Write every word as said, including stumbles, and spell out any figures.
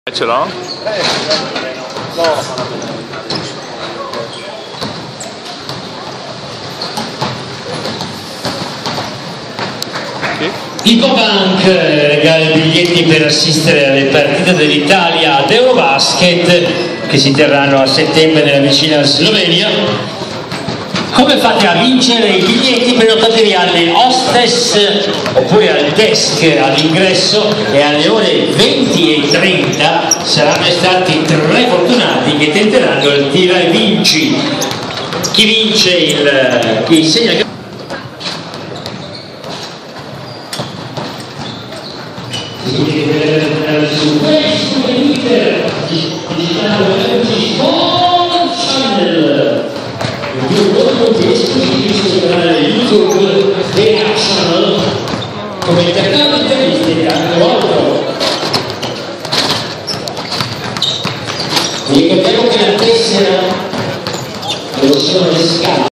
Ce l'ho? Ipobank regala i biglietti per assistere alle partite dell'Italia ad Eurobasket che si terranno a settembre nella vicina Slovenia. Come fate a vincere i biglietti? Prenotatevi alle hostess oppure al desk all'ingresso e alle ore venti e trenta saranno stati tre fortunati che tenteranno il tira e vinci. Chi vince il chi segna su questo Twitter digitale Sport Channel, il più contenuti esclusivi sul canale YouTube Reaction, come intercambio interviste e tanto altro. Vi ricordiamo che la tessera lo sono le scale.